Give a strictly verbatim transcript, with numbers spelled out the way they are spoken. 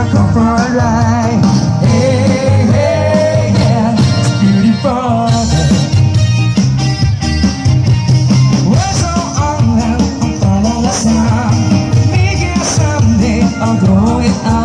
come for a ride. Hey, hey, yeah, it's a beautiful day. We're so on and follow the sound. Maybe someday I'll go it out.